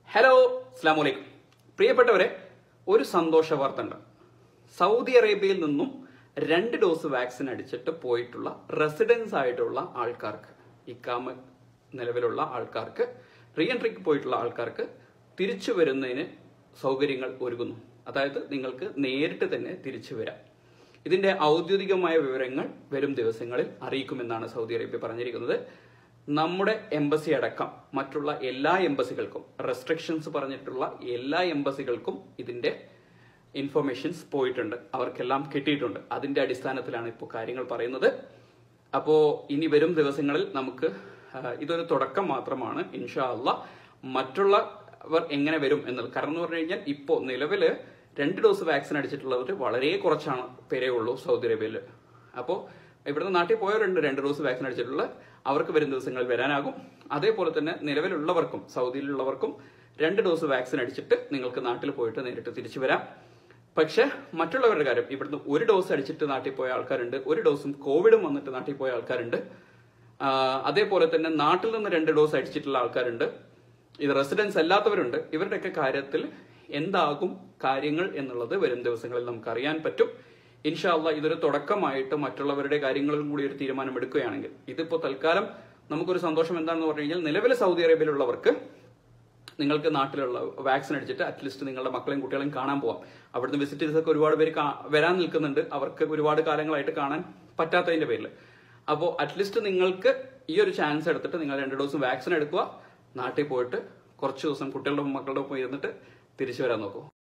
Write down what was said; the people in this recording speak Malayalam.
ഹലോ അസ്സലാമു അലൈക്കും. പ്രിയപ്പെട്ടവരെ, ഒരു സന്തോഷ വാർത്ത ഉണ്ട്. സൗദി അറേബ്യയിൽ നിന്നും 2 ഡോസ് വാക്സിൻ അടിച്ചിട്ട് പോയിട്ടുള്ള റെസിഡൻസ് ആയിട്ടുള്ള ആൾക്കാർക്ക്, ഇക്കാമ നിലവിലുള്ള ആൾക്കാർക്ക്, റീ എൻട്രിക്ക് പോയിട്ടുള്ള ആൾക്കാർക്ക് തിരിച്ചു വരുന്നതിന് സൗകര്യങ്ങൾ ഒരുങ്ങുന്നു. അതായത് നിങ്ങൾക്ക് നേരിട്ട് തന്നെ തിരിച്ചു വരാം. ഇതിന്റെ ഔദ്യോഗികമായ വിവരങ്ങൾ വരും ദിവസങ്ങളിൽ അറിയിക്കുമെന്നാണ് സൗദി അറേബ്യ പറഞ്ഞിരിക്കുന്നത്. നമ്മുടെ എംബസി അടക്കം മറ്റുള്ള എല്ലാ എംബസികൾക്കും, റെസ്ട്രിക്ഷൻസ് പറഞ്ഞിട്ടുള്ള എല്ലാ എംബസികൾക്കും ഇതിന്റെ ഇൻഫർമേഷൻസ് പോയിട്ടുണ്ട്, അവർക്കെല്ലാം കിട്ടിയിട്ടുണ്ട്. അതിന്റെ അടിസ്ഥാനത്തിലാണ് ഇപ്പോൾ കാര്യങ്ങൾ പറയുന്നത്. അപ്പോ ഇനി വരും ദിവസങ്ങളിൽ നമുക്ക് ഇതൊരു തുടക്കം മാത്രമാണ്. ഇൻഷാ അല്ലാഹ് മറ്റുള്ളവർ എങ്ങനെ വരും എന്നുള്ളത്, കാരണം എന്ന് പറഞ്ഞു കഴിഞ്ഞാൽ ഇപ്പോൾ നിലവില് 2 ഡോസ് വാക്സിൻ അടിച്ചിട്ടുള്ളവർ വളരെ കുറച്ചാണ് പേരേ ഉള്ളൂ സൗദി അറേബ്യയിൽ. അപ്പോൾ ഇവിടുന്ന് നാട്ടിൽ പോയവരുണ്ട് 2 ഡോസ് വാക്സിൻ അടിച്ചിട്ടുള്ള, അവർക്ക് വരും ദിവസങ്ങളിൽ വരാനാകും. അതേപോലെ തന്നെ നിലവിലുള്ളവർക്കും സൗദിയിലുള്ളവർക്കും 2 ഡോസ് വാക്സിൻ അടിച്ചിട്ട് നിങ്ങൾക്ക് നാട്ടിൽ പോയിട്ട് നേരിട്ട് തിരിച്ചു വരാം. പക്ഷെ മറ്റുള്ളവരുടെ കാര്യം, ഇവിടുന്ന് 1 ഡോസ് അടിച്ചിട്ട് നാട്ടിൽ പോയ ആൾക്കാരുണ്ട്, 1 ഡോസും കോവിഡും വന്നിട്ട് നാട്ടിൽ പോയ ആൾക്കാരുണ്ട്. അതേപോലെ തന്നെ നാട്ടിൽ നിന്ന് 2 ഡോസ് അടിച്ചിട്ടുള്ള ആൾക്കാരുണ്ട്. ഇത് റെസിഡൻസ് അല്ലാത്തവരുണ്ട്. ഇവരുടെയൊക്കെ കാര്യത്തിൽ എന്താകും കാര്യങ്ങൾ എന്നുള്ളത് വരും ദിവസങ്ങളിൽ നമുക്ക് അറിയാൻ പറ്റും. ഇൻഷാ അല്ലാഹ് ഇതൊരു തുടക്കമായിട്ട് മറ്റുള്ളവരുടെ കാര്യങ്ങളിലും കൂടി ഒരു തീരുമാനം എടുക്കുകയാണെങ്കിൽ, ഇതിപ്പോ തൽക്കാലം നമുക്കൊരു സന്തോഷം എന്താണെന്ന് പറഞ്ഞു കഴിഞ്ഞാൽ, നിലവിലെ സൗദി അറേബ്യയിലുള്ളവർക്ക് നിങ്ങൾക്ക് നാട്ടിലുള്ള വാക്സിൻ അടിച്ചിട്ട് അറ്റ്ലീസ്റ്റ് നിങ്ങളുടെ മക്കളെയും കുട്ടികളെയും കാണാൻ പോവാം. അവിടുന്ന് വിസിറ്റേഴ്സ് ഒക്കെ ഒരുപാട് പേര് വരാൻ നിൽക്കുന്നുണ്ട്, അവർക്ക് ഒരുപാട് കാലങ്ങളായിട്ട് കാണാൻ പറ്റാത്തതിന്റെ പേരിൽ. അപ്പോൾ അറ്റ്ലീസ്റ്റ് നിങ്ങൾക്ക് ഈ ഒരു ചാൻസ് എടുത്തിട്ട് നിങ്ങൾ 2 ഡോസ് വാക്സിൻ എടുക്കുക, നാട്ടിൽ പോയിട്ട് കുറച്ച് ദിവസം കുട്ടികളുടെ മക്കളുടെ ഒപ്പം ഇരുന്നിട്ട് തിരിച്ചു വരാൻ നോക്കൂ.